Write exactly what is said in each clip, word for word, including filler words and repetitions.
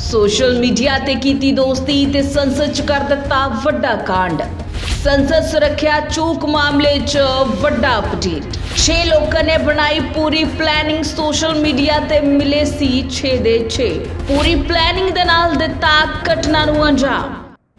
Social media ते कीती दोस्ती ते संसद च कर दिता वड्डा कांड। संसद सुरक्षा चूक मामले च वड्डा अपडेट। छे लोगों ने बनाई पूरी प्लानिंग, सोशल मीडिया ते मिले सी छे दे छे। पूरी प्लानिंग दे नाल दिता घटना नूं अंजाम।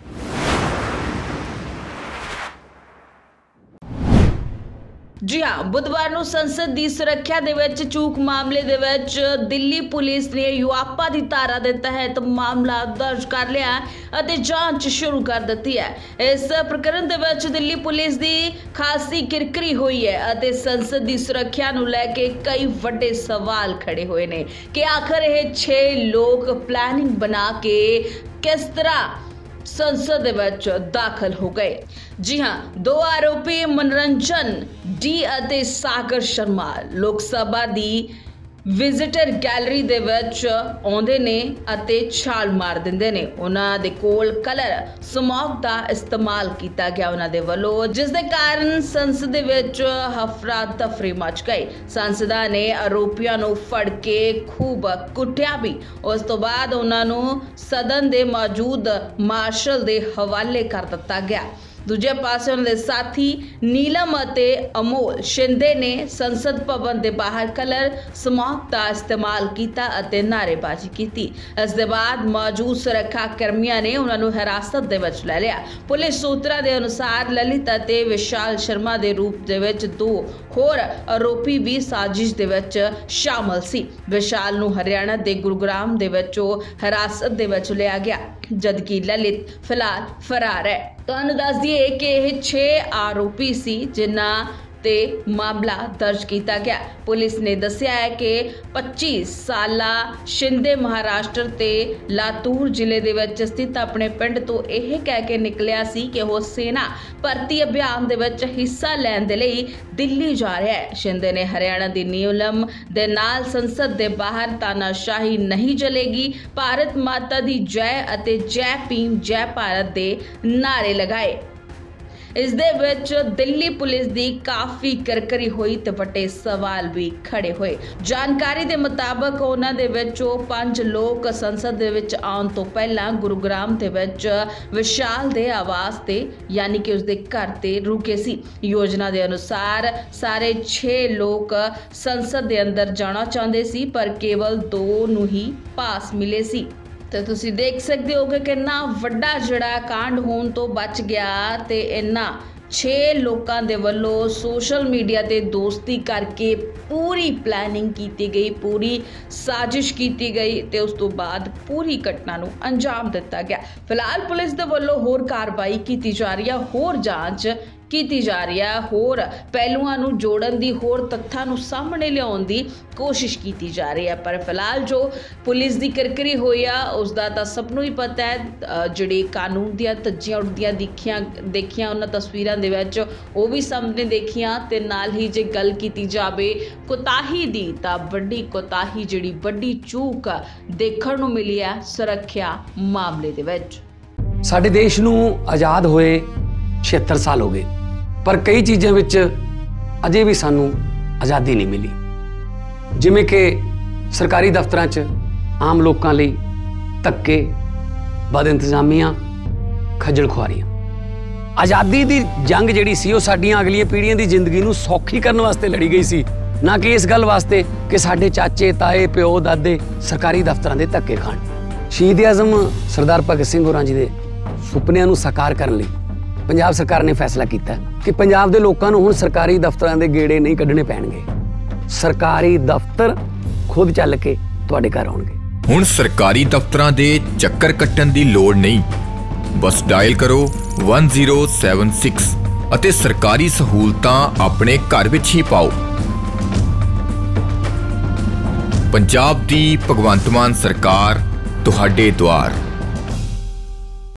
जी हाँ, बुधवार नूं संसद की सुरक्षा दे विच चूक मामले दे विच दिल्ली पुलिस ने युआपा की धारा के तहत मामला दर्ज कर लिया अते जांच शुरू कर दी है। इस प्रकरण दे विच दिल्ली पुलिस की खासी किरकिरी हुई है अते संसद की सुरक्षा नूं लैके कई वड्डे सवाल खड़े हुए ने कि आखिर ये छे लोग प्लानिंग बना के किस तरह संसद विच दाखिल हो गए। जी हाँ, दो आरोपी मनोरंजन डी अते सागर शर्मा लोक सभा दी विजिटर गैलरी दे विच आउंदे ने अते छाल मार दिंदे ने। उन्हां दे कोल कलर स्मोक दा इस्तेमाल कीता गया उन्हां दे वल्लों, जिस दे कारण संसद दे विच हफरा तफरी मच गई। सांसदां ने आरोपियां नूं फड़ के खूब कुट्टिया भी। उस तो बाद उन्हां नूं सदन दे मौजूद मार्शल दे हवाले कर दिता गया। दूजे पासे उन्हां दे साथी नीलम अते अमोल शिंदे ने संसद भवन के बाहर कलर स्मोक का इस्तेमाल किया अते नारेबाजी की। इस दे बाद मौजूद सुरक्षा कर्मियों ने उन्होंने हिरासत दे विच ले लिया। पुलिस सूत्रों के अनुसार ललित अते विशाल शर्मा के रूप दे विच दो होर आरोपी भी साजिश दे विच शामिल सी। विशाल नूं हरियाणा के गुरुग्राम दे विचों हिरासत दे विच लिया गया, जबकि ललित फिलहाल फरार है। तुहानूं दस दईए कि यह छे आरोपी सी जिन्हां ते मामला दर्ज किया गया। पुलिस ने दस्सिया है कि पच्चीस साला शिंदे महाराष्ट्र ते लातूर जिले दे विच स्थित अपने पिंड तो यह कह के निकलिया सी कि वह सेना भर्ती अभियान दे विच हिस्सा लैण दे लई दिल्ली जा रहा है। शिंदे ने हरियाणा दी नीलम दे नाल संसद दे बाहर तानाशाही नहीं चलेगी, भारत माता दी जय अते जय भीम जय भारत दे नारे लगाए। इस दे विच दिल्ली पुलिस की काफ़ी करकरी हुई ते वड्डे सवाल भी खड़े हुए। जानकारी के मुताबक उन्हां दे विचों पंज लोग संसद दे विच आउण तो पहला गुरुग्राम दे विच विशाल दे आवास ते यानी कि उसके घर ते रुके सी। योजना के अनुसार सारे छे लोग संसद के अंदर जाना चाहते सी, पर केवल दो नूं ही पास मिले सी। तो तुसी देख सकते हो कि कितना वड्डा जड़ा कांड होने तो बच गया ते इन्ना छे लोगों दे वल्लों सोशल मीडिया ते दोस्ती करके पूरी प्लानिंग की गई, पूरी साजिश की गई ते उस तो बाद पूरी घटना नूं अंजाम दिता गया। फिलहाल पुलिस दे वल्लों होर कार्रवाई की जा रही है, होर जांच की जा रही है, होर पहलुआं नूं जोड़न दी, होर तत्थां नूं सामने लियाउण दी कोशिश की जा रही है। पर फिलहाल जो पुलिस की करकरी हुई है उसका तो सबनों ही पता है। जिहड़ी कानून दियां धज्जियां उड़दियां दिखियां देखियां उन्हां तस्वीरां दे विच वो भी सामने देखियां ते नाल ही जे गल कीती जावे कोताही दी तां वड्डी कोताही जिहड़ी वड्डी चूक देखण नूं मिली है सुरक्षा मामले दे विच। साडे देश नूं आज़ाद होए छिहत्तर साल हो गए, पर कई चीज़ों विच अजे भी सानू आज़ादी नहीं मिली, जिमें कि सरकारी दफ्तरां च आम लोगों लई धक्के, बद इंतजामियां, खज्जल खुआरियां। आज़ादी दी जंग जिहड़ी सी ओह साडीआं अगलीआं पीढ़ियां दी जिंदगी नूं सौखी करन वास्ते लड़ी गई सी, ना कि इस गल वास्ते कि साडे चाचे ताए प्यो दादे सरकारी दफ्तरां दे धक्के खाण। शहीद आज़म सरदार भगत सिंह होरां जी दे सुपनिਆਂ नूं साकार करन लई पंजाब सरकार ने फैसला किया कि पंजाब दे लोकां नूं हुण सरकारी दफ्तरां दे गेड़े नहीं कढने पैणगे। सरकारी दफ्तर खुद चल के तुहाडे घर आउणगे। हुण सरकारी दफ्तरां दे चक्कर कट्टण दी लोड़ नहीं, बस डायल करो वन ज़ीरो सैवन सिक्स अते सरकारी सहूलतां अपने घर विच ही पाओ। पंजाब दी भगवंत मान सरकार तुहाडे द्वार।